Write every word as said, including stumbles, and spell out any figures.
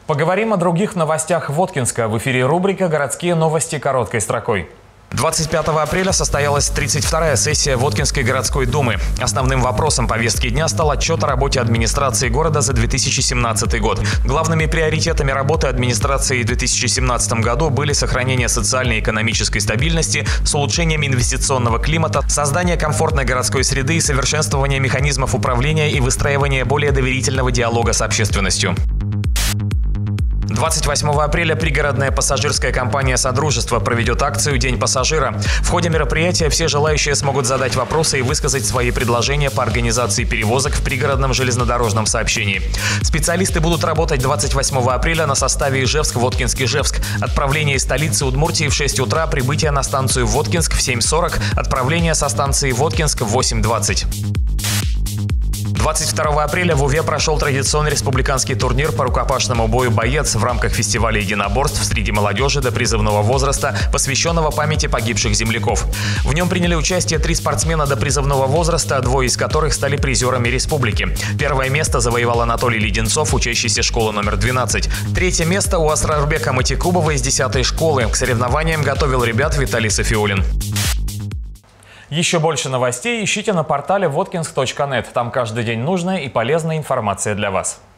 Поговорим о других новостях Воткинска. В эфире рубрика «Городские новости» короткой строкой. двадцать пятого апреля состоялась тридцать вторая сессия Воткинской городской думы. Основным вопросом повестки дня стал отчет о работе администрации города за две тысячи семнадцатый год. Главными приоритетами работы администрации в две тысячи семнадцатом году были сохранение социальной и экономической стабильности с улучшением инвестиционного климата, создание комфортной городской среды и совершенствование механизмов управления и выстраивание более доверительного диалога с общественностью. двадцать восьмого апреля пригородная пассажирская компания «Содружество» проведет акцию «День пассажира». В ходе мероприятия все желающие смогут задать вопросы и высказать свои предложения по организации перевозок в пригородном железнодорожном сообщении. Специалисты будут работать двадцать восьмого апреля на составе Ижевск-Воткинск-Ижевск. Отправление из столицы Удмуртии в шесть утра, прибытие на станцию Воткинск в семь сорок, отправление со станции Воткинск в восемь двадцать. двадцать второго апреля в Уве прошел традиционный республиканский турнир по рукопашному бою «Боец» в рамках фестиваля единоборств среди молодежи до призывного возраста, посвященного памяти погибших земляков. В нем приняли участие три спортсмена до призывного возраста, двое из которых стали призерами республики. Первое место завоевал Анатолий Леденцов, учащийся школы номер двенадцать. Третье место у Асрарбека Матикубова из десятой школы. К соревнованиям готовил ребят Виталий Софиулин. Еще больше новостей ищите на портале воткинск точка нет. Там каждый день нужная и полезная информация для вас.